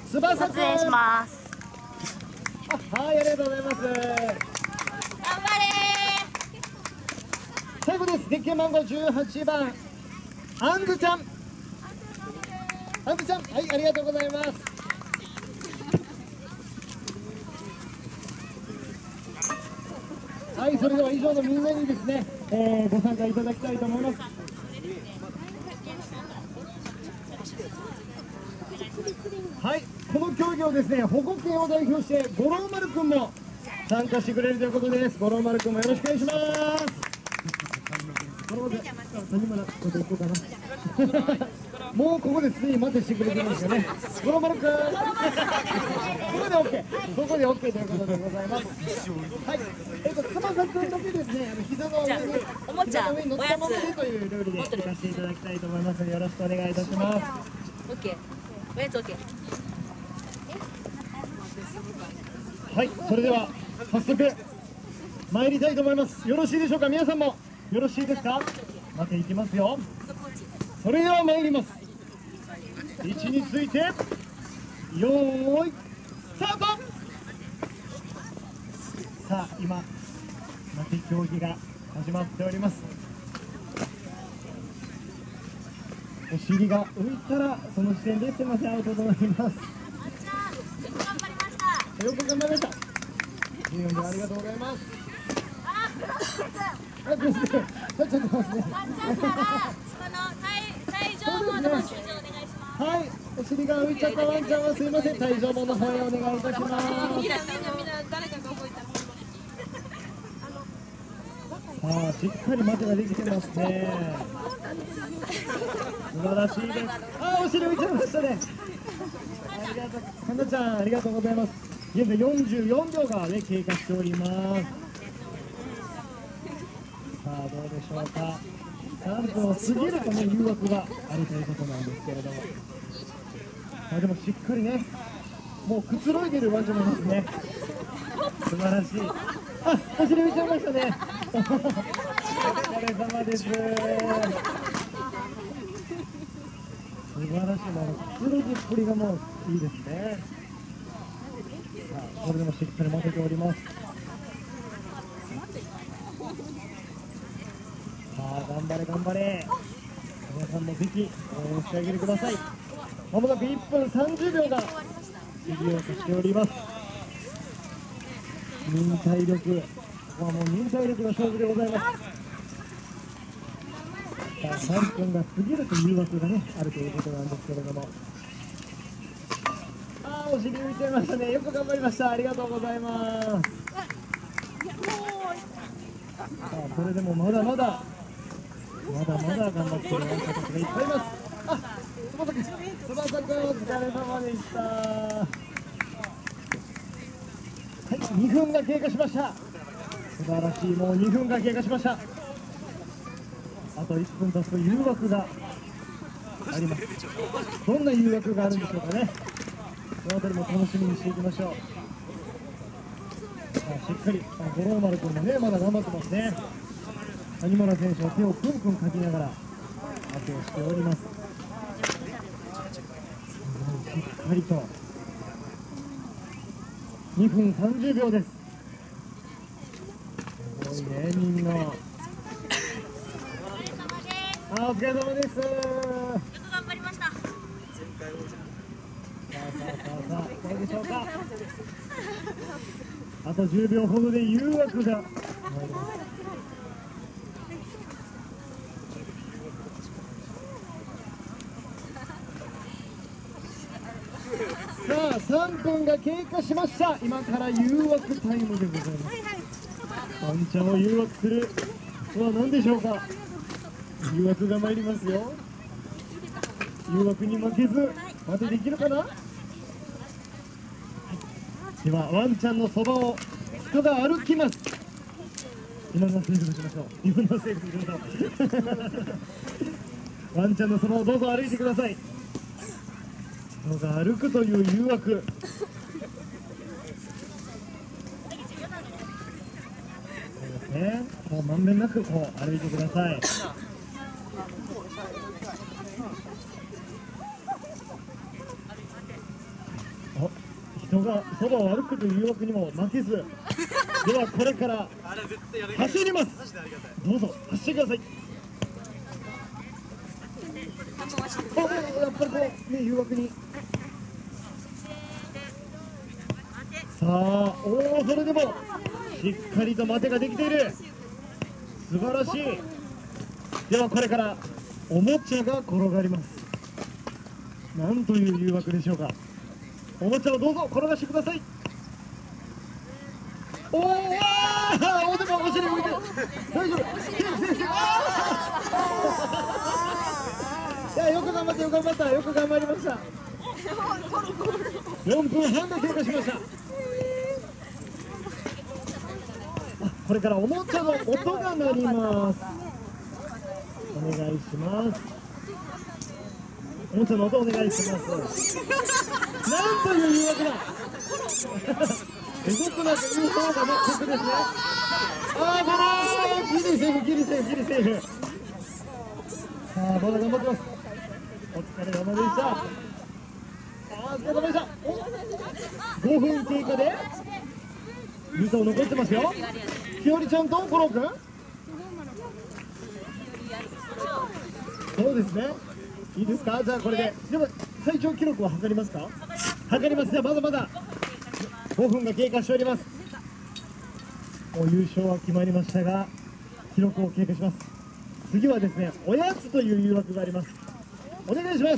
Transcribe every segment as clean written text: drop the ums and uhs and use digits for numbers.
翼撮影します。 はい、ありがとうございます。 頑張れ最後です。月経番号18番あんずちゃん。あんずちゃん、はい、ありがとうございます。はい、それでは以上のみんなにですね、ご参加いただきたいと思います。はい、この競技をですね、保護犬を代表して五郎丸くんも参加してくれるということです。五郎丸くんもよろしくお願いします。谷村こと行こうかな。もうここですでに待ってしてくれてるんですよね。五郎丸くん。ここで OK。ここで OK ということでございます。はい。翼くんだけですね、膝の上におもちゃ、 膝の上に乗ったままでというルールで行かせていただきたいと思いますので、よろしくお願いいたします。 オッケー。おやつオッケー。 はい、それでは早速参りたいと思います。よろしいでしょうか、皆さんもよろしいですか。待っていきますよ。それでは参ります。位置についてよーいスタート。さあ今待て競技が始まっております。お尻が浮いたらその時点ですいません、アウトとなります。よく頑張りました。14秒ありがとうございます。ちょっとますね。はい、お尻が浮いちゃったワンちゃんはすいません、退場門の方へお願いいたします。さあ、しっかり待てができてますね。素晴らしいです。あ、お尻浮いちゃいましたね。ありがとう、かなちゃん、ありがとうございます。現在44秒がね、経過しております。さあ、どうでしょうか。3分を過ぎるとね、誘惑があるということなんですけれども。でもしっかりね、もうくつろいでるワンちゃんもいますね。素晴らしい。あ、お尻浮いちゃいましたね。お疲れ様です。素晴らしい、もうくつろぎっぷりがもういいですね。さあ、それでもしっかり待てております。さあ、頑張れ頑張れ。皆さんもぜひ応援してあげてください。まもなく1分30秒が過ぎようとしております。忍耐力、ここはもう忍耐力の勝負でございます。さあ、3分が過ぎると誘惑がね、あるということなんですけれども。あー、お尻浮いちゃいましたね。よく頑張りました。ありがとうございます。さあ、それでもまだまだ頑張っているワンちゃんたちがいっぱいいます。あ、翼くんお疲れ様でした。はい、2分が経過しました。素晴らしい、もう2分が経過しました。あと1分経つと誘惑があります。どんな誘惑があるんでしょうかね。そのあたりも楽しみにしていきましょう。さあ、しっかり五郎丸君もね、まだ頑張ってますね。谷村選手は手をクンクンかきながら後をしております。しっかりと2分30秒です。すごいね、みんな。あ、お疲れ様です。よく頑張りました。 さあ、どうでしょうか。あと10秒ほどで誘惑が参ります。さあ、3分が経過しました。今から誘惑タイムでございます。ワンちゃんを誘惑するのは何でしょうか。誘惑が参りますよ。誘惑に負けず待てできるかな。ではワンちゃんのそばを人が歩きます。今のセーフしましょう。今のセーフしましょう。ワンちゃんのそばをどうぞ歩いてください。人が歩くという誘惑。そうですね。もうまんべんなくこう歩いてください。 人がそばを歩くという誘惑にも負けず、ではこれから走ります。どうぞ走ってください。やっぱりこうね、誘惑に。さあ、それでもしっかりと待てができている。素晴らしい。ではこれからおもちゃが転がります。なんという誘惑でしょうか。おもちゃをどうぞ転がしてください。おでもお尻向いてる。大丈夫。いや、よく頑張った、よく頑張りました。4分半が経過しました。これからおもちゃの音が鳴ります。お願いします。おもちゃの音お願いします。なんという誘惑だ。動くなという方がね、得ですね。ギリセーフ。さあ、まだ頑張ってます。お疲れ様でした。お疲れ様でした。5分経過で2頭残ってますよ。ひよりちゃんとコロ君。そうですね。いいですか。じゃあこれででも最長記録は測りますか。測ります。じゃあまだまだ5分が経過しております。もう優勝は決まりましたが、記録を経過します。次はですね、おやつという誘惑があります。お願いします。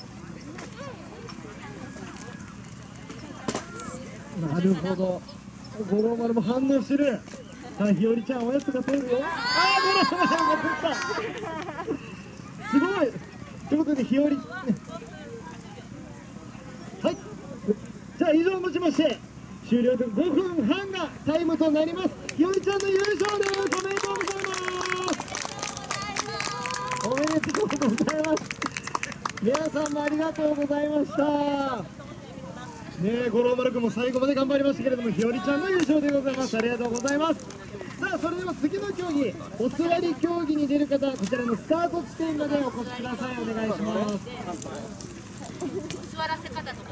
なるほど。五郎丸も反応してる。さあ、ひよりちゃんおやつが取るよ。五郎丸が取った。すごい。ということでひより、はい。じゃあ以上をもちまして終了で5分半がタイムとなります。ひよりちゃんの優勝です。おめでとうございます。おめでとうございます。皆さんもありがとうございました。ねえ、五郎丸君も最後まで頑張りましたけれども、ひよりちゃんの優勝でございます。ありがとうございます。さあ、それでは次の競技、お座り競技に出る方、こちらのスタート地点までお越しください。お願いします。 座らせ方とか。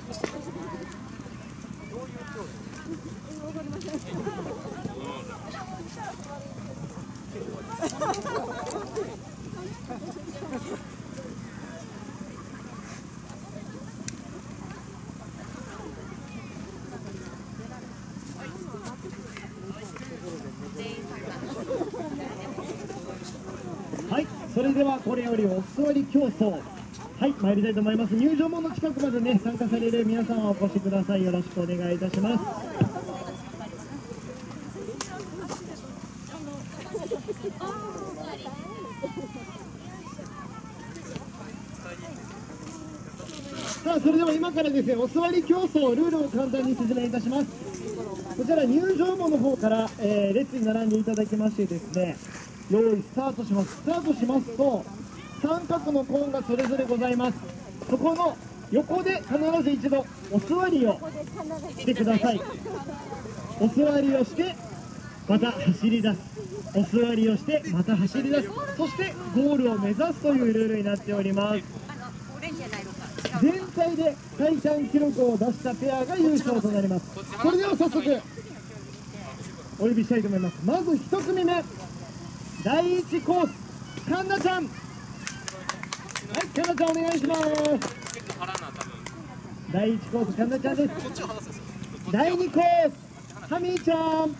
はい、それではこれよりお座り競争、はい、参りたいと思います。入場門の近くまでね、参加される皆さんはお越しください。よろしくお願いいたします。さあ、それでは今からですね、お座り競争ルールを簡単に説明いたします。こちら入場門の方から、列に並んでいただきましてですね、用意スタートします。スタートしますと三角のコーンがそれぞれございます。そこの横で必ず一度お座りをしてください。お座りをしてまた走り出す、お座りをしてまた走り出す、そしてゴールを目指すというルールになっております。全体で最短記録を出したペアが優勝となります。それでは早速お呼びしたいと思います。まず1組目、第1コース、かんなちゃん。はい、かんなちゃんお願いします。第1コース、かんなちゃんです。第2コース、ハミーちゃん。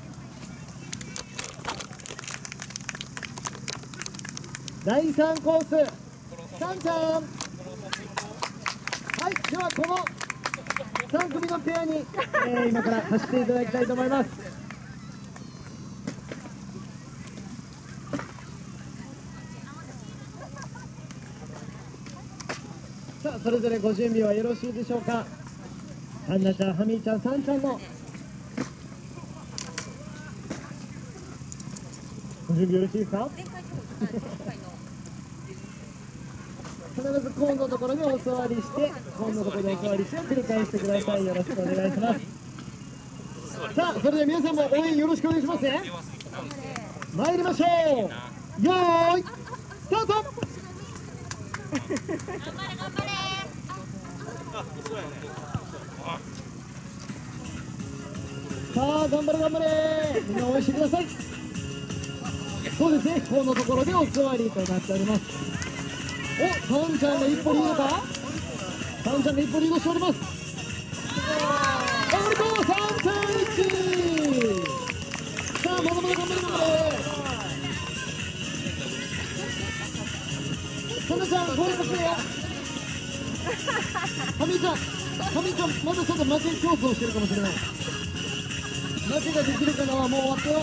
第3コース、さんちゃん。はい、ではこの3組のペアに、今から走っていただきたいと思います。さあ、それぞれご準備はよろしいでしょうか。ハンナちゃん、ハミーちゃん、サンちゃんのご準備よろしいですか。必ずコーンのところにお座りして、コーンのところでお座りして繰り返してください。よろしくお願いします。さあ、それでは皆さんも応援よろしくお願いしますね。参りましょう。よーい、スタート。 頑張れ頑張れ。 さあ頑張れ頑張れ、みんな応援してください。そうですね、このところでお座りとなっております。お、サンちゃんが一歩リードか、サンちゃんが一歩リードしております。おめでとう、3対1。さあまだまだ頑張れ頑張れ。サンちゃんゴールしてよ。ハミちゃん、ハミちゃんまだちょっと負け競争してるかもしれない。負けができるかな、もう終わったよ。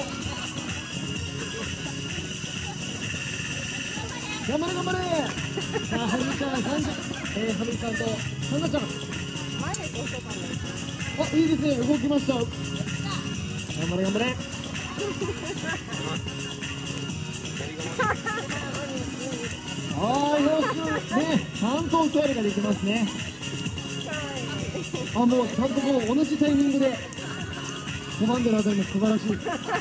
頑張れ頑張れ。さあハミちゃん、ハミちゃんとサンナちゃん、あ、いいですね、動きました。頑張れ頑張れ。よしね、ちゃんとお座りができますね。あ、もうちゃんとこう同じタイミングでコマンドのあたりも素晴らしい。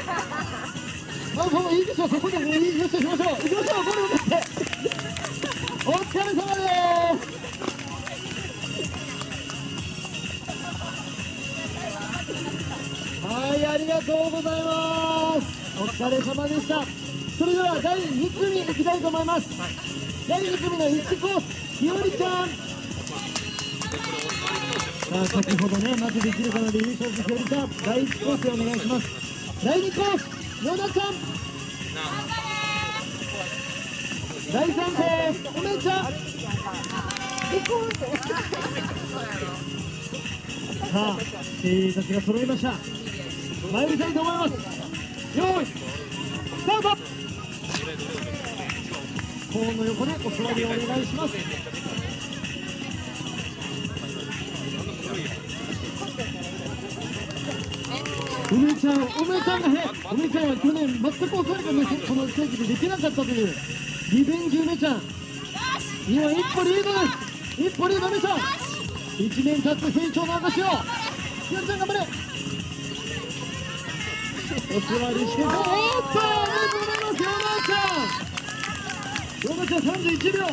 もういいでしょう、そこでいいでしょう、しましょう、行きましょう、ゴール向かって。お疲れ様です。はい、ありがとうございます。お疲れ様でした。それでは第2組いきたいと思います。第2組の1コース、ひよりちゃん。さあ先ほどね、負けできるかなで優勝したひよりちゃん、第1コースお願いします。第2コース、ヨナちゃん。第3コース、梅ちゃん。さあ、精鋭たちが揃いました。参りたいと思います。よーい、スタート。コーンの横でお座りをお願いします。梅ちゃんが梅ちゃんは去年全くお座りがね、このステージでできなかったというリベンジ梅ちゃん、今一歩リードです。一歩リード梅ちゃん、1年経つ成長の証を。ひよりちゃん頑張れ。お座りして、おっと、おめでとうございます。ヨナちゃん31秒。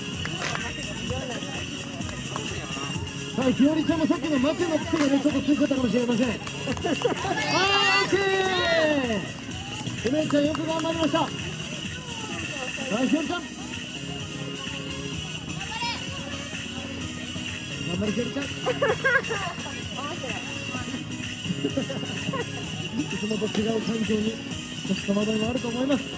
はい、ひよりちゃんもさっきの待ての癖がね、ちょっとついちゃったかもしれません。オッケー。梅ちゃんよく頑張りました。はい、ひよりちゃん。頑張れひよりちゃん。いつもと違う環境に少し戸惑いもあると思います。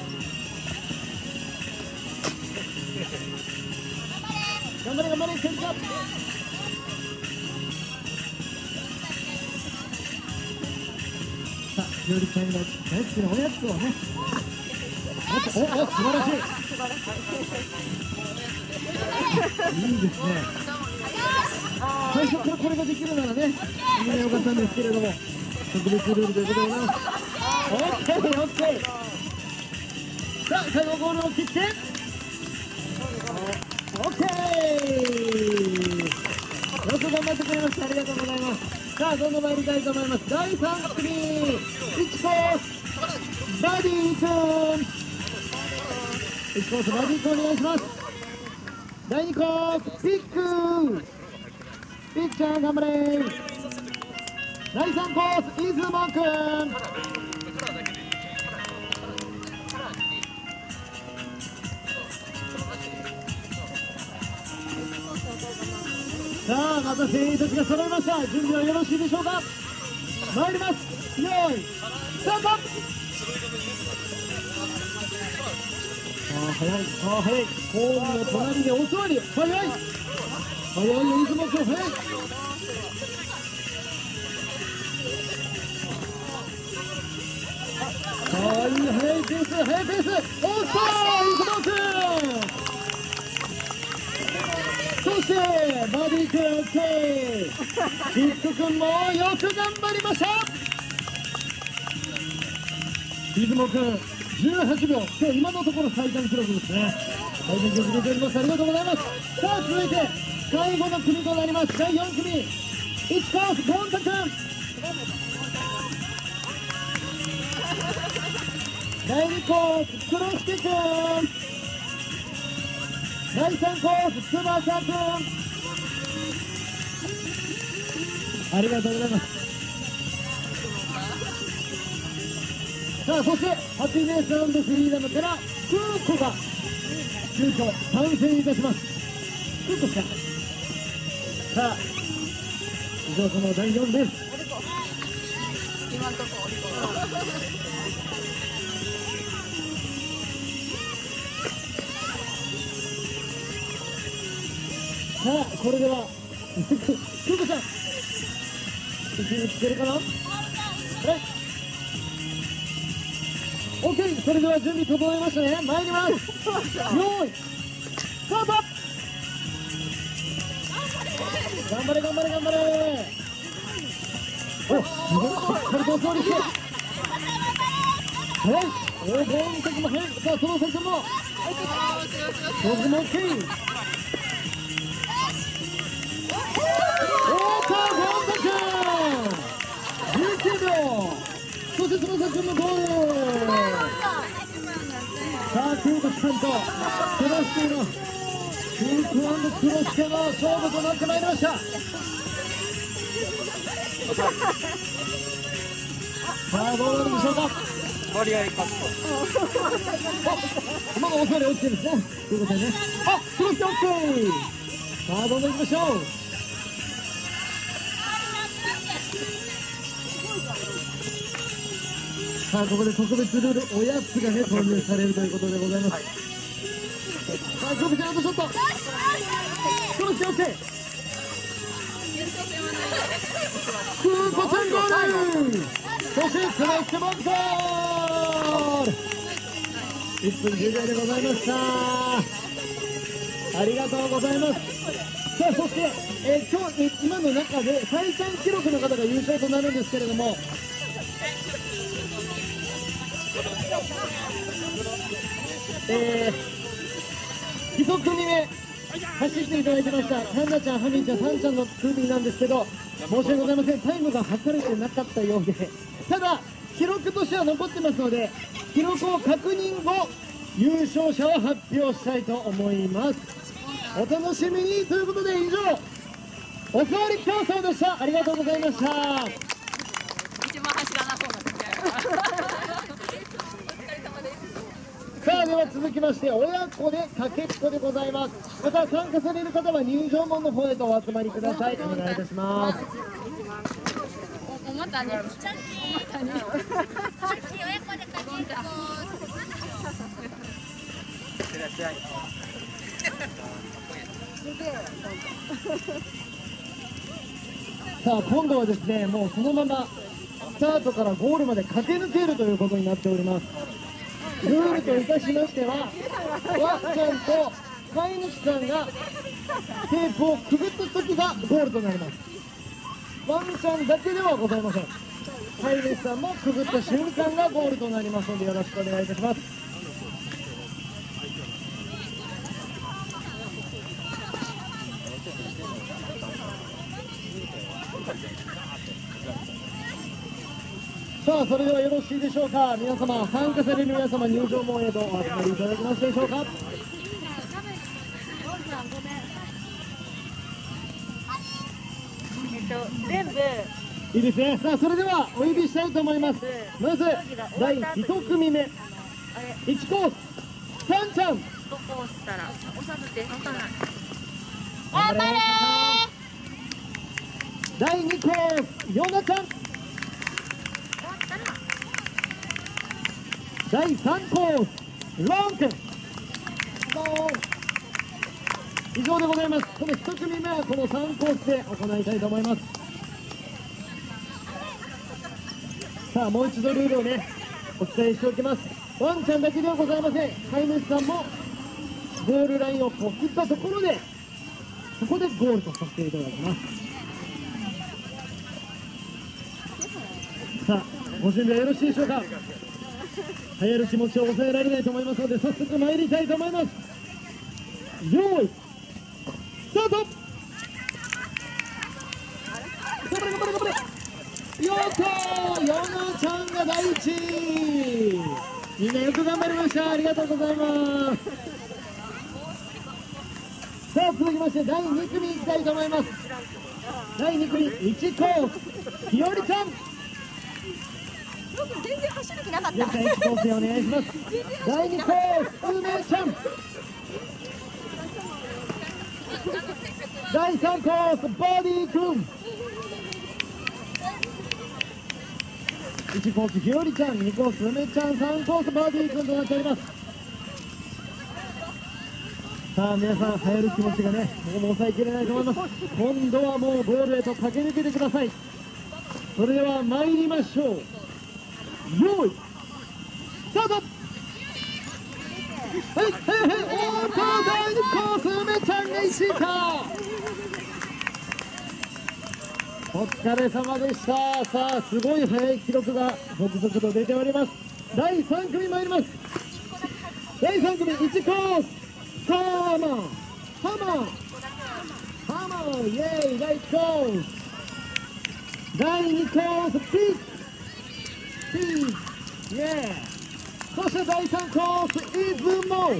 頑張れ頑張れひよりちゃん。さあ、ひよりちゃんが大好きなおやつをね。素晴らしい。いいですね。最初からこれができるならね、みんな良かったんですけれども、特別ルールということでございます。オッケーオッケー。さあ、最後ゴールを切って、オッケー。よく頑張ってくれました。ありがとうございます。さあ、どんどん参りたいと思います。第3組、1コース、バディ君。1コース、バディ君お願いします。第2コース、ピック。ピッチャー頑張れ。第3コース、出雲くん。さあ、また精鋭たちが揃いました。準備はよろしいでしょうか。参ります。よーい、スタート。早い、早い。コーンの隣でお座り。早い。早いよ、出雲くん、早い。早いペース、早いペース。おっと、出雲くん。そしてバディ君、オッケー。ピック君もよく頑張りました。出雲君18秒、今日今のところ最短記録ですね。最短記録出ております。ありがとうございます。さあ、続いて最後の組となります。第4組、1コース、ゴンタ君。第2コース、黒助君。第3コース、翼君。ありがとうございます。 さあそしてハピネス&フリーダムからクーコが急遽参戦いたします。クーコちゃん、さあ以上その第4レース、 今んとこお利口。 さあこれではクーコちゃん一につけるかな。はい、オッケー、それでは準備整いましたね。参ります。用意スタート。頑張れ頑張れ頑張れ。お、すごいしっかりと調理して、はい、黄金先も変。さあその先も僕も OK。 おーっとゴールド19秒。そしてその先もゴール。さあクーコちゃんとクロスケのクーコ&クロスケの勝負となってまいりました。さあどうなるんでしょうか。 割合カッまだお座り落ちてるんですね。クーコちゃんね。あ、クロスケ OK。 さあどんどんいきましょう。さあここで特別ルール、おやつがね投入されるということでございます。さあクーコちゃんあとちょっと。クロスケ OK。クーコちゃんゴール。そしてクロスケもゴール。1分10秒でございました。ありがとうございます。さあそして、今の中で最短記録の方が優勝となるんですけれども、1組目走っていただきましたハンナちゃん、ハミンちゃん、サンちゃんの組なんですけど、申し訳ございません、タイムが測れてなかったようで、ただ記録としては残ってますので、記録を確認後優勝者を発表したいと思います。お楽しみに。ということで以上おかわり競争でした。ありがとうございました。 一番走らなそうな時ある。 さあでは続きまして親子でかけっこでございます。また参加される方は入場門の方へとお集まりください。お願いいたします。 おまたね。チャッキー。チャッキー親子でかけっこ。 いらっしゃい。 さあ今度はですね、もうそのままスタートからゴールまで駆け抜けるということになっております。ルールといたしましては、ワンちゃんと飼い主さんがテープをくぐった時がゴールとなります。ワンちゃんだけではございません。飼い主さんもくぐった瞬間がゴールとなりますので、よろしくお願いいたします。さあそれではよろしいでしょうか。皆様、参加される皆様、入場門へとお集まりいただけますでしょうか。 全部いいですね。さあそれではお呼びしたいと思います。まず第1組目、1コースサンちゃん、 どこ押したら押さずって押さない。 頑張れ。第2コースヨナちゃん、第3コースロン君。以上でございます。この1組目はこの3コースで行いたいと思います。さあもう一度ルールをねお伝えしておきます。ワンちゃんだけではございません。飼い主さんもゴールラインをこう切ったところで、そこでゴールとさせていただきます。さあご準備はよろしいでしょうか。流行る気持ちを抑えられないと思いますので、早速参りたいと思います。用意スタート。頑張れ頑張れ頑張れ。よっとヨナちゃんが第一。みんなよく頑張りました。ありがとうございます。さあ続きまして第2組いきたいと思います。第2組1コースひよりちゃん。 僕全然走る気なかった。 現在1コースへお願いします。第2コース梅ちゃん、第3コースバーディー君、1コースひよりちゃん、2コース梅ちゃん、3コースバーディー君となっております。さあ皆さん、流行る気持ちがね、もう抑えきれないと思います。今度はもうゴールへと駆け抜けてください。それでは参りましょう。用意スタート。はいはいはい、おーっと第2コース梅ちゃんが1位か。お疲れ様でした。さあすごい速い記録が続々と出ております。第3組参ります。第3組1コースハーマーハマーイェイ。第1コース、第2コースピーイェイ。そして第3コース出雲。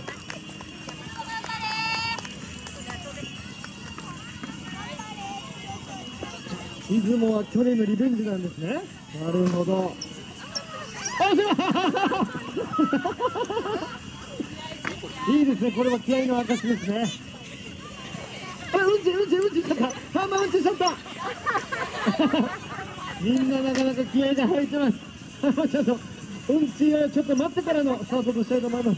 出雲は去年のリベンジなんですね。なるほど。いいですね、これは気合の証ですね。うんちしちゃった。ハンマーうんちしちゃった。みんななかなか気合が入ってます。ちょっとうんちをちょっと待ってからのスタートとしたいと思います。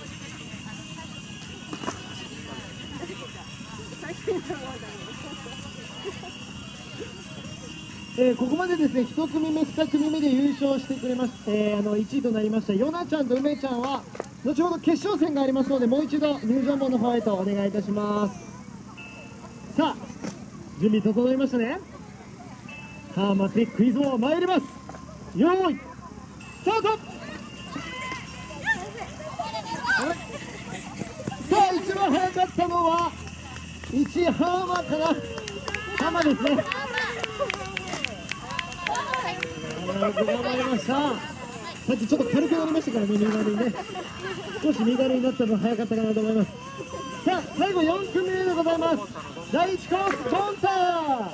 ここまでですね、1組目、2組目で優勝してくれまして、1位となりましたヨナちゃんと梅ちゃんは後ほど決勝戦がありますので、もう一度入場門の方へとお願いいたします。さあ準備整いましたね。さあマティック出雲参ります。よーいスタート。さあ一番早かったのは1ハーマーかな。ハーマーですね。頑張りました。さっきちょっと軽くなりましたからね、身軽にね。少し身軽になった分早かったかなと思います。さあ最後4組目でございます。第1コースコンター、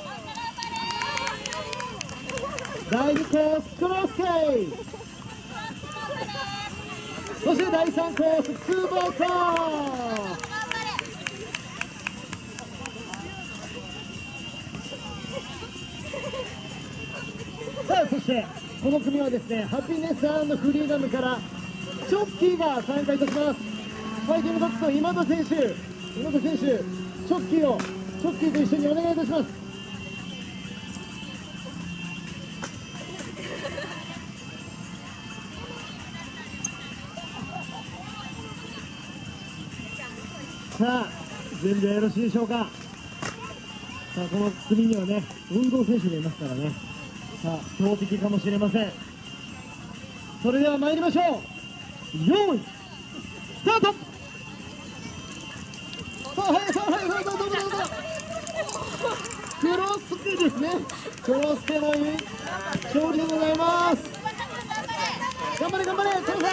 第2コースクロスケイ、そして第3コースツーボーカー。さあそしてこの組はですね、ハピネス&フリーダムからチョッキーが参加いたします。ファイティングドッグスの今田選手、チョッキーと一緒にお願いいたします。さあ準備はよろしいでしょうか。さあこの組にはね、運動選手がいますからね。さあ強敵かもしれません。それでは参りましょう。用意スタート。さあはいさあはい、どうぞクロスケですね。クロスケの勝利でございます。頑張れ頑張れ、父さん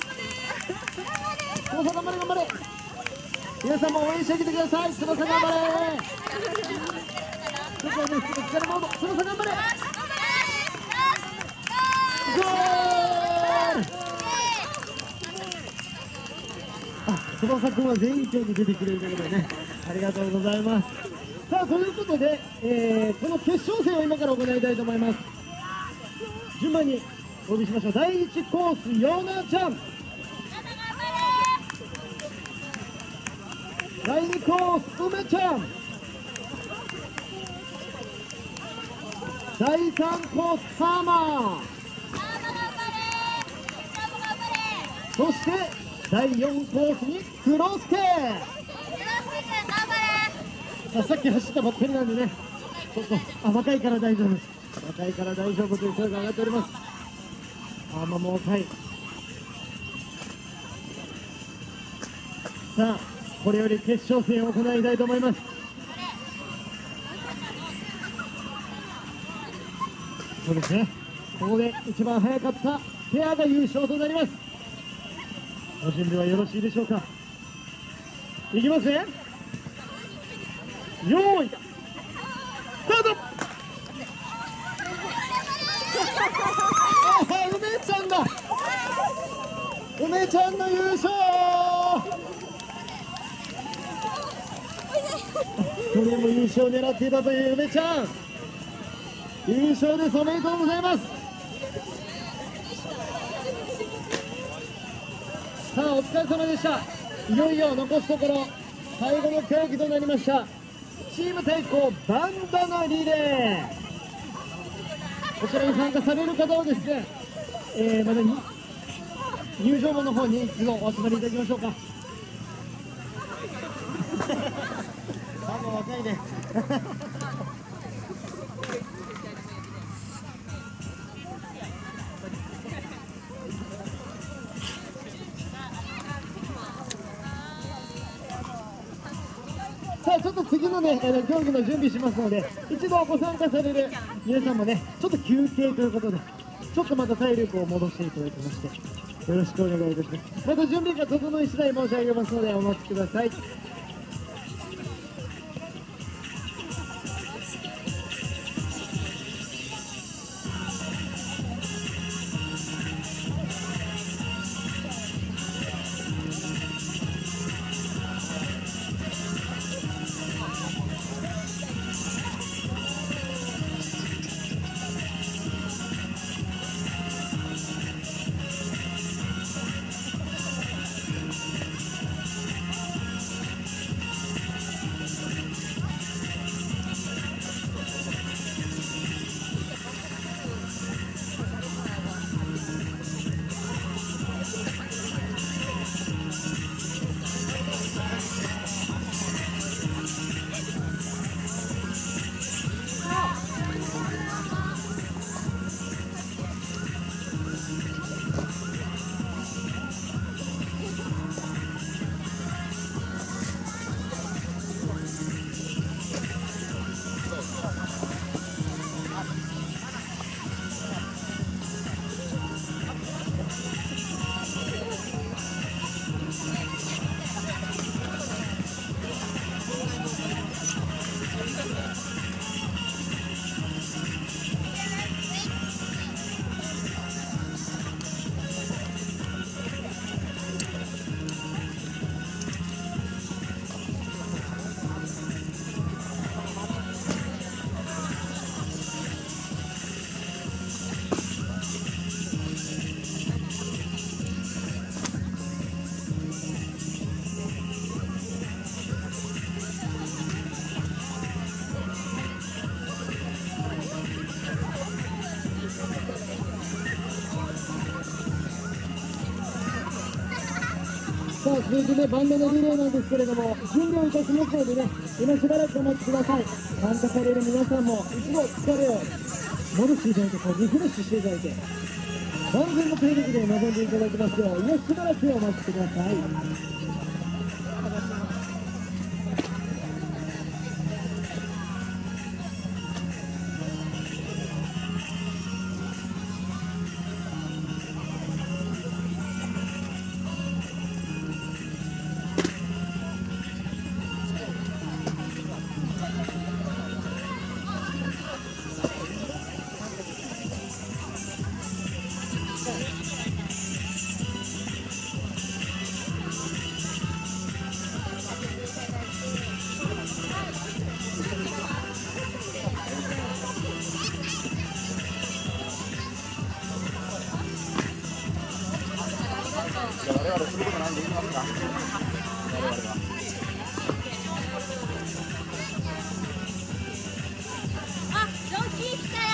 頑張れ。皆さんも応援してあげてください。翼頑張れ。ちょっとね、力モード、翼頑張れ。ゴール。翼くんは全競技出てくれるということでね、ありがとうございます。さあということで、この決勝戦を今から行いたいと思います。順番にお呼びしましょう。第1コースヨナちゃん、第2コース梅ちゃん、第3コースハーマー、そして第4コースにクロスケ。さっき走ったばっかりなんでね、ちょっと若いから大丈夫です。若いから大丈夫という声が上がっております。ハーマーも若い。さあこれより決勝戦を行いたいと思います。そうですね、ここで一番早かったペアが優勝となります。ご準備はよろしいでしょうか。いきますね、よーいスタート。梅梅ちゃんの優勝。去年も優勝を狙っていたという梅ちゃん、優勝です。おめでとうございます。さあお疲れ様でした。いよいよ残すところ最後の競技となりました。チーム対抗バンダナリレー、こちらに参加される方はですね、まだに入場門の方に一度お集まりいただきましょうか。あ、もう若いね。さあちょっと次のね、競技の準備しますので、一度ご参加される皆さんもね、ちょっと休憩ということで、ちょっとまた体力を戻していただきまして、よろしくお願いいたします。また準備が整い次第申し上げますので、お待ちください。さあ続いてね、バンドのリレーなんですけれども、準備をいたしますのでね、今しばらくお待ちください。参加される皆さんも一度疲れを戻していただいて、こうリフレッシュしていただいて、万全の体力で臨んでいただきますよう、今しばらくお待ちください。 我々することないんで言いますか。我々は。 あ、ジョッキー来たよ。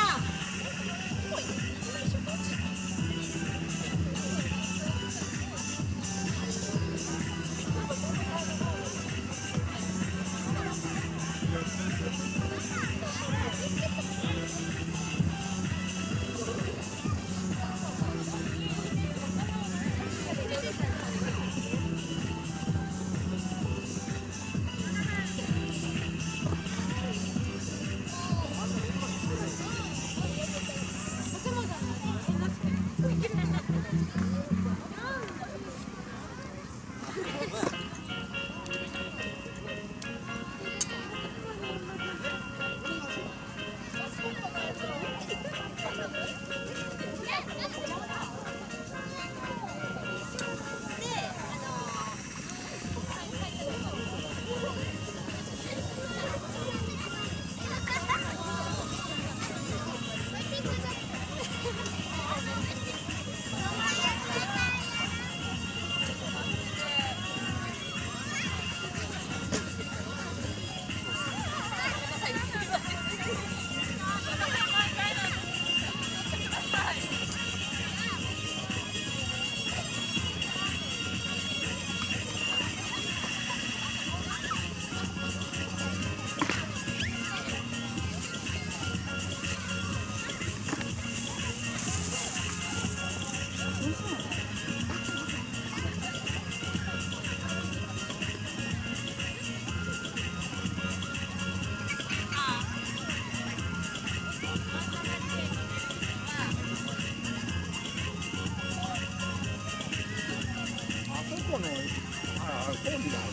の、コンビだ。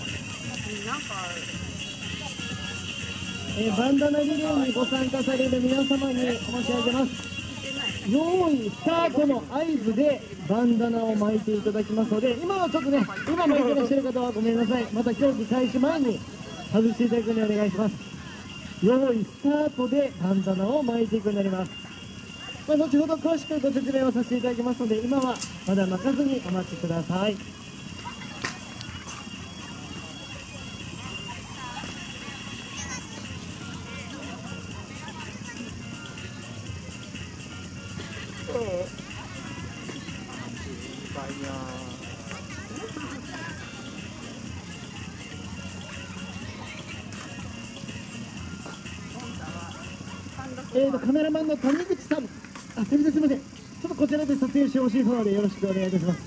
バンダナリレーにご参加される皆様に申し上げます。用意スタートの合図でバンダナを巻いていただきますので、今はちょっとね、今巻いてらっしゃる方はごめんなさい。また競技開始前に外していただくようにお願いします。用意スタートでバンダナを巻いていくようになります。後ほど詳しくご説明をさせていただきますので、今はまだ巻かずにお待ちください。カメラマンの谷口さん、すみません、ちょっとこちらで撮影してほしいそうなのでよろしくお願いいたします。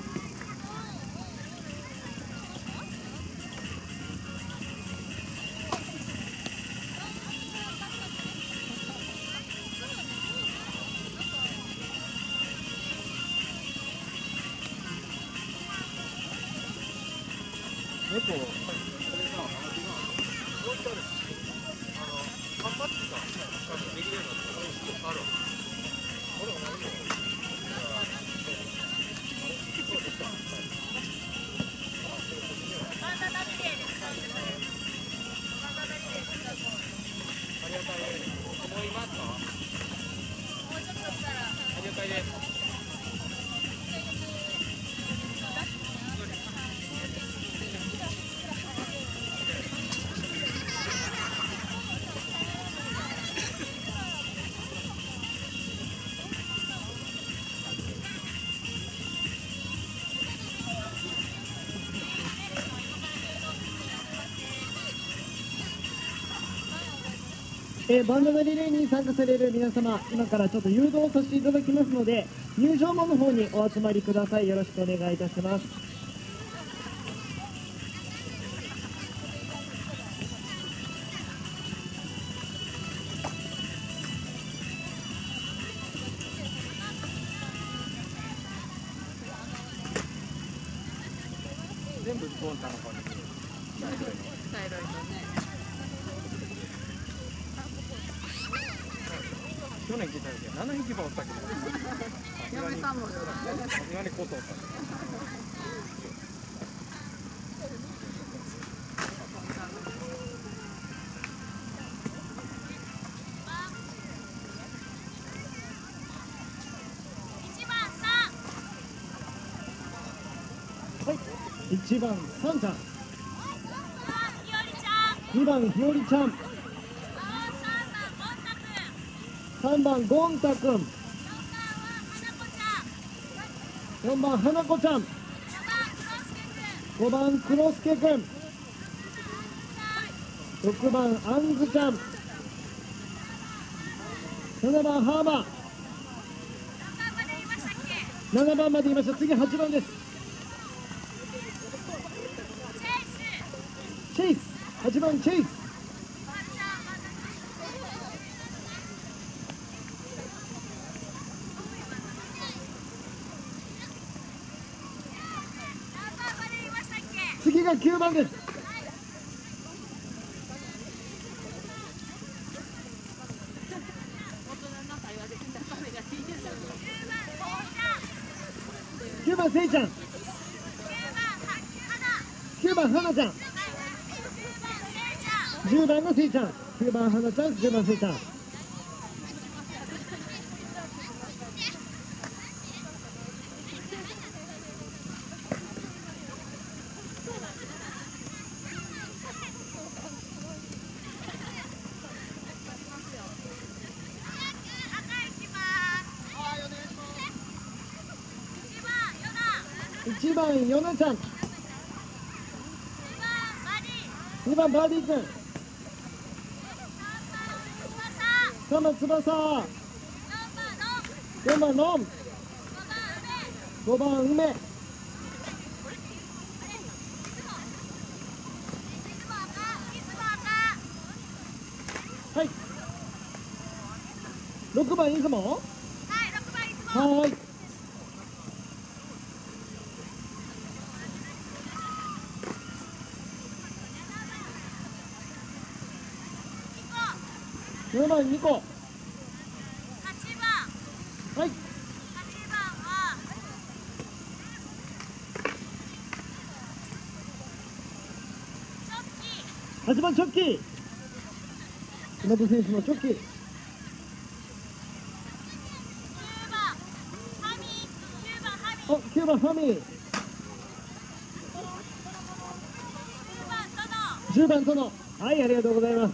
バンダナリレーに参加される皆様、今からちょっと誘導させていただきますので、入場門の方にお集まりください。よろしくお願いいたします。 全部ボンタの方に茶色いのね。去年来た時は7匹もおったけど、嫁さんもさすがにコトおった。 はい、1番サンちゃん、2番ひよりちゃん、3番ゴンタくん、4番花子ちゃん、5番クロスケくん、6番アンズちゃん、7番ハーバー、7番まで言いました。次8番です。チェイス、8番チェイス。次が9番です。9番せいちゃん、9番はなちゃん、10番のせいちゃん、9番はなちゃん、10番せいちゃん。1番ヨナちゃん、2番バーディーくん、3番翼、4番ノン、5番梅、はい、6番出雲、はい、 7番2個。 8番はい。 8番はチョッキ 8番チョッキー。島戸選手のチョッキー。 9番ハミ9番ハミお、9番ファミー。10番との。はい、ありがとうございます。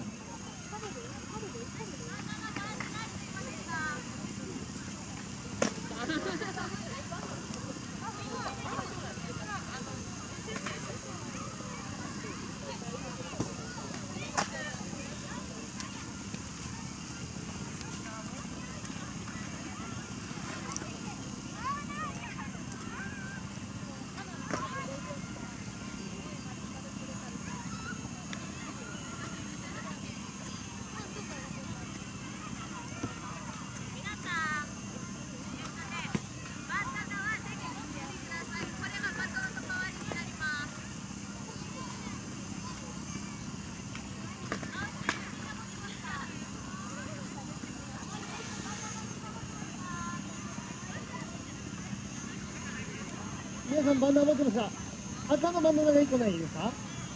皆さんバンダナ持ってました。赤のバンダナが1個ないですか？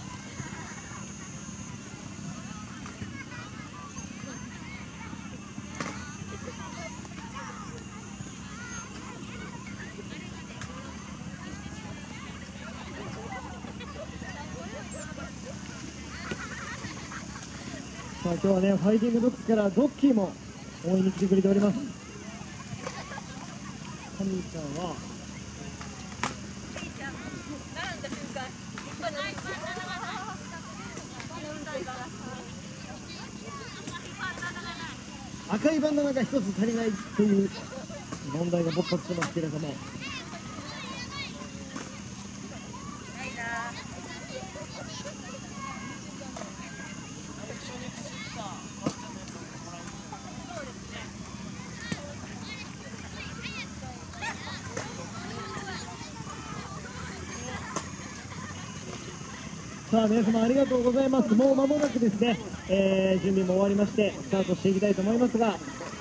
さあ今日はね、ファイティングドッグスからドッキーも応援に来てくれております。ハミーちゃんは赤いバンダナが1つ足りないという問題が勃発してますけれども、さあ皆様ありがとうございます。もう間もなくですね、準備も終わりましてスタートしていきたいと思いますが、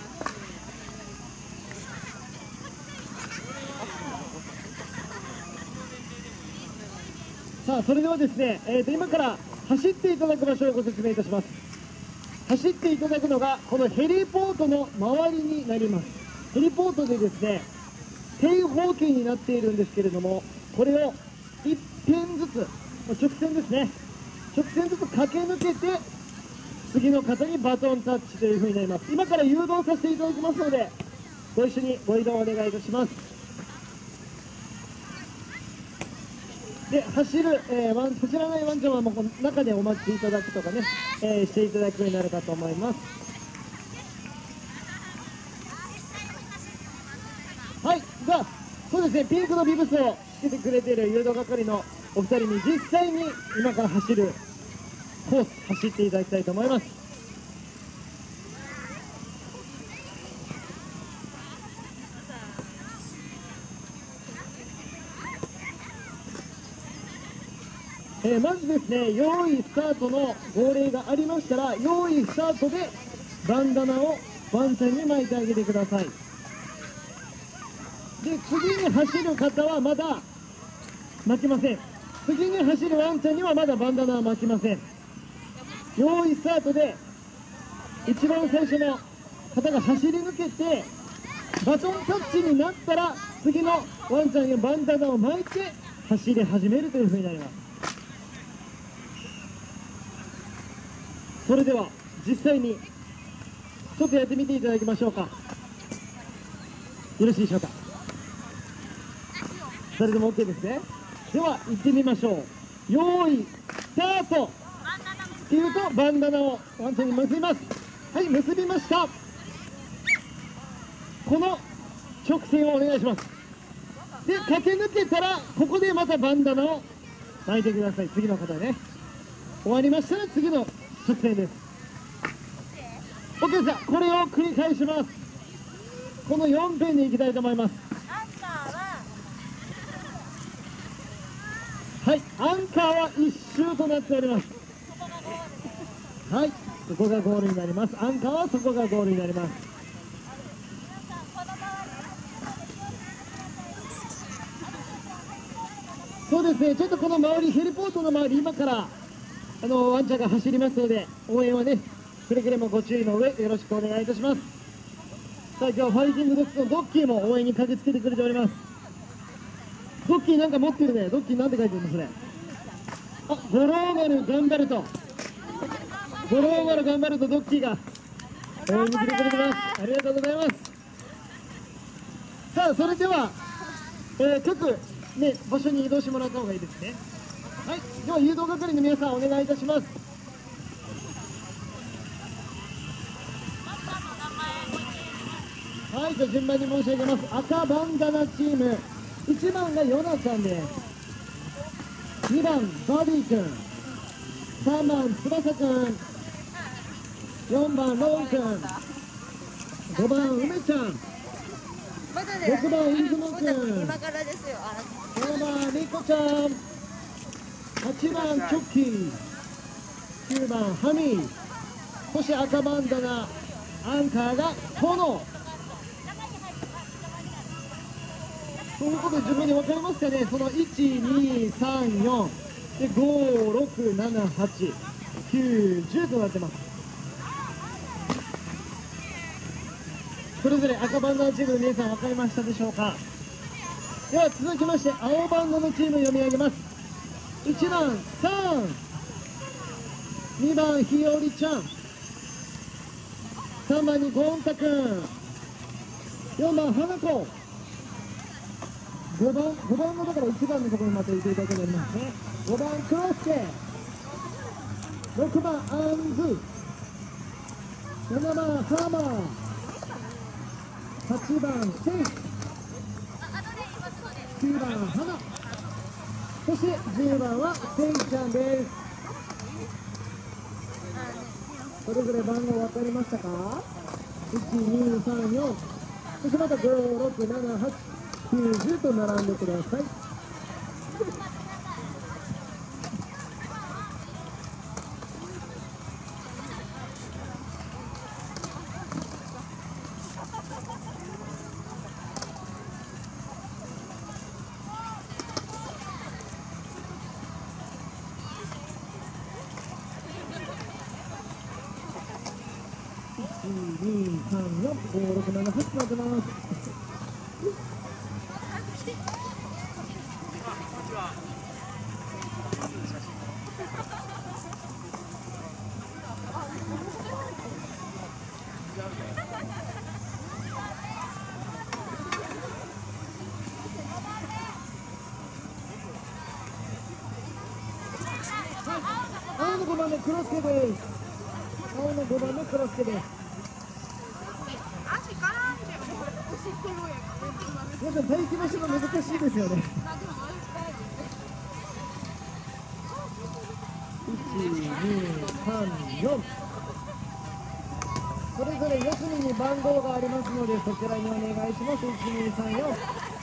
さあそれではですね、今から走っていただく場所をご説明いたします。走っていただくのがこのヘリポートの周りになります。ヘリポートでですね、正方形になっているんですけれども、これを1辺ずつ直線ですね、直線ずつ駆け抜けて次の方にバトンタッチという風になります。今から誘導させていただきますのでご一緒にご移動お願いいたします。で走らないワンちゃんはもうこの中でお待ちいただくとかね、していただくようになるかと思います。はい、じゃあそうですね、ピンクのビブスをつけてくれている誘導係のお二人に実際に今から走るコース走っていただきたいと思います。まずですね、用意スタートの号令がありましたら、用意スタートでバンダナをワンちゃんに巻いてあげてください。で次に走る方はまだ巻きません。次に走るワンちゃんにはまだバンダナは巻きません。用意スタートで一番最初の方が走り抜けてバトンタッチになったら次のワンちゃんにバンダナを巻いて走り始めるというふうになります。それでは実際にちょっとやってみていただきましょうか。よろしいでしょうか。誰でも OK ですね。では行ってみましょう。用意スタートっていうとバンダナをワンちゃんに結びます。はい、結びました。この直線をお願いします。で駆け抜けたらここでまたバンダナを巻いてください。次の方ね、終わりましたら次の直線です。 OK です。これを繰り返します。この4辺に行きたいと思います。はい、アンカーは1周となっております。はい、 そこがゴールになります。アンカーはそこがゴールになります。そうですね、ちょっとこの周り、ヘリポートの周り、今からワンちゃんが走りますので、応援はね、くれぐれもご注意の上、よろしくお願いいたします。さあ、今日はファイティングドッグのドッキーも応援に駆けつけてくれております。ドッキーなんか持ってるね。ドッキーなんて書いてるのそれ。あ、ゴローマル頑張ると。ゴローマル頑張るとドッキーが応援に来てくれてます。ありがとうございます。さあ、それでは、各ね、場所に移動してもらった方がいいですね。はい、では誘導係の皆さんお願いいたします。はい、じゃあ順番に申し上げます。赤バンダナチーム、1番がヨナちゃんです。2番バディ君、3番翼君、4番ロン君、5番梅ちゃん、6番イズモ君、 今からですよ。 7番リコちゃん、8番チョッキー、9番ハミー、そして赤バンダナアンカーがトノ。ということで順番に分かりますかね。その1、2、3、4で5、6、7、8、9、10となってます。それぞれ赤バンダナチームの皆さん分かりましたでしょうか。では続きまして青バンドのチーム読み上げます。1番サン、2番ひよりちゃん、3番にゴンタくん、4番花子、5番のだから1番のところにまたいていただけになりますね。5番クロスケ、6番アンズ、7番ハマー、8番セイ、9番花、そして10番はセイちゃんです。それぞれ番号分かりましたか。1、2、3、4、そしてまた5、6、7、8、9、10と並んでください。1、2、3、4、5、6、7、8となってます。青の5番のクロスケです。青の5番のクロスケです。皆さん待機場所が難しいですよね。1、2、3、4、それぞれ四隅に番号がありますのでそちらにお願いします。1、2、3、4。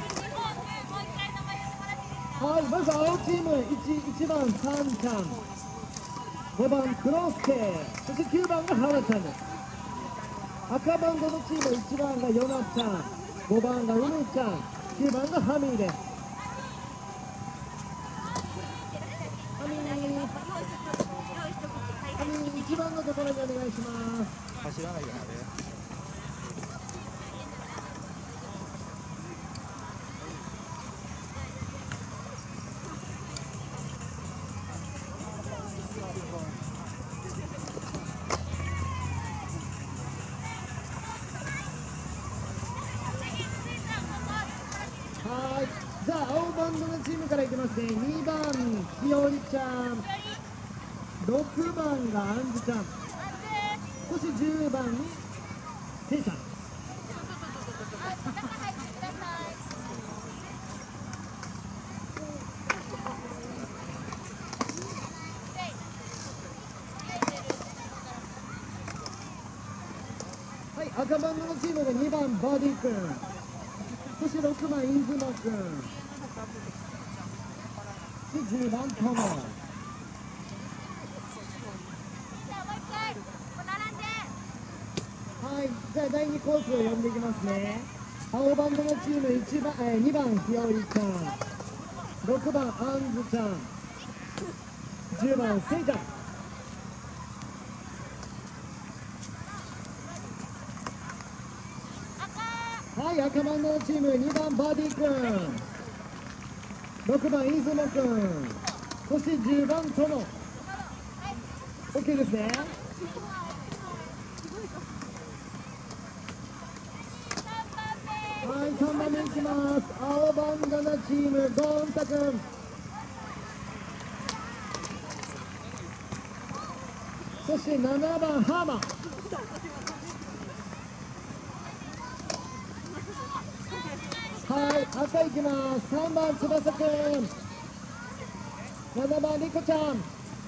はい、まず青チーム 1番サンちゃん、5番クロスケ、そして9番がハナちゃんです。赤バンドのチーム1番がヨナちゃん、5番がウメちゃん、9番がハミーです。ハミー1番のところにお願いします。 走らないよね。 はい、じゃあ青バンドのチームからいきますね。2番ひよりちゃん、6番があんずちゃん、そして10番にせいちゃん。はい、赤バンドのチームが2番バディ君、そして6番イズマ君、で10番トモ。 、じゃあ第2コースを呼んでいきますね。青バンドのチーム2番ひよりちゃん、6番あんずちゃん、10番せいちゃん。はい、赤バンドのチーム2番バディくん、6番出雲くん、そして10番との OK ですね。はい、3番目いきます。青バンダナチームゴンタくん、そして7番ハーマン。はい、赤いきます。3番翼くん、7番リコちゃん。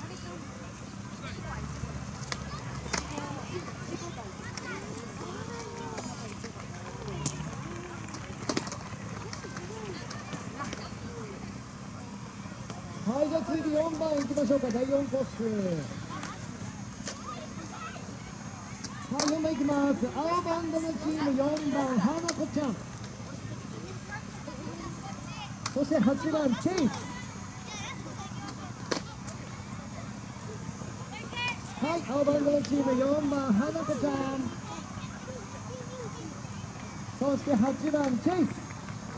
はい、じゃあ続いて4番いきましょうか。第4コース。はい、4番いきます。青バンドのチーム4番花子ちゃん、そして8番チェイス。はい、青バンドのチーム4番花子ちゃん、そして8番チェイス。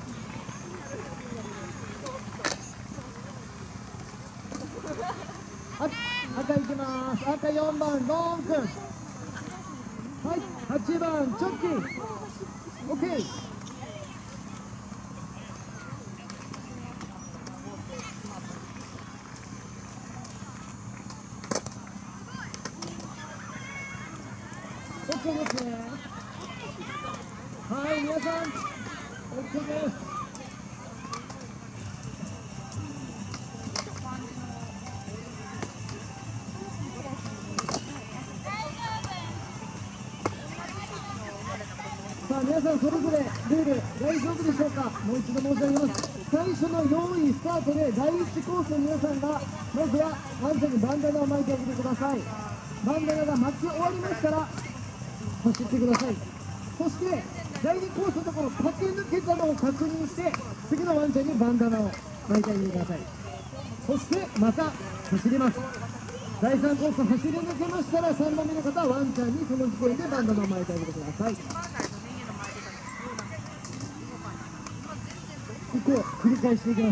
赤いきます。赤4番ロンくん、はい、8番チョッキー。 OK。OK ですね。はい、皆さん OK です。さあ皆さんそれぞれルール大丈夫でしょうか。もう一度申し上げます。最初の4位スタートで第1コースの皆さんがまずはワンちゃんにバンダナを巻いてあげてください。バンダナが巻き終わりましたら走ってください。そして第2コースのところ駆け抜けたのを確認して次のワンちゃんにバンダナを巻いてあげてください。そしてまた走ります。第3コース走り抜けましたら3番目の方はワンちゃんにその時点でバンダナを巻いてあげてください。ここを繰り返していきます。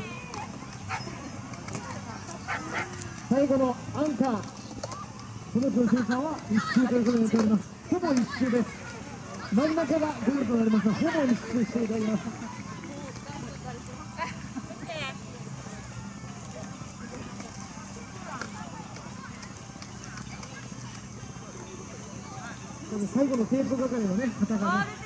最後のアンカー、この女性さんは1周ということになっております。ほぼ1周です。真ん中がゴールとなりますが、ほぼ1周していただきます。最後のテープ係のね、方がね、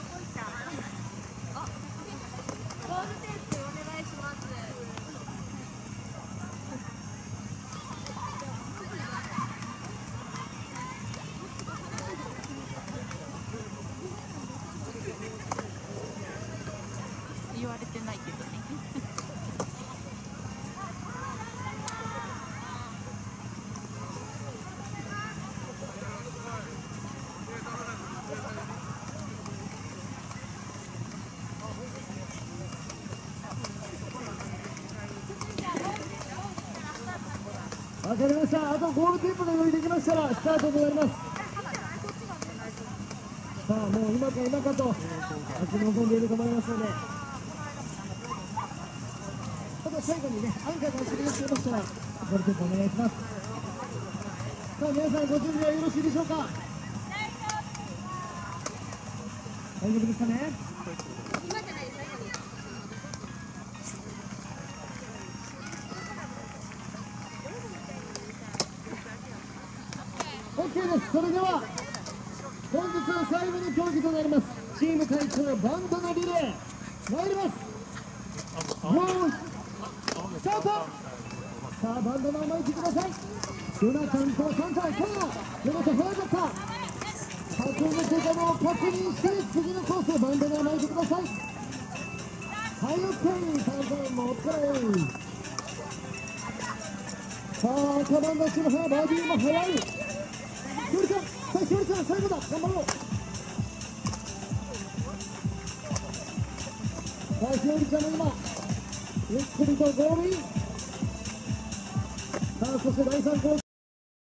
言われてないけどね。 わかりました。あとゴールテープが用意できましたらスタートとなります。さあもう今か今かと待ち望んでいると思いますので、あと最後にねアンカーが走り出していましたらゴールテープお願いします。さあ皆さんご準備はよろしいでしょうか。大丈夫ですかね。OK です。それでは本日は最後の競技となります。チーム会長バンドのリレー参ります。よーいスタート。さあバンドの前に来てください。ルナちゃんとサンちゃん、そうルナちゃん早かった。駆け抜けたのを確認して次のコースバンドの前に来てください。はい、OK。サンちゃんもお疲れ。さあ赤バンドチームバーディーも早い。ひよりちゃん、さあひよりちゃん最後だ、頑張ろう。 あ、ひよりちゃんも今ゆっくりとゴールイン。さあそして第3コー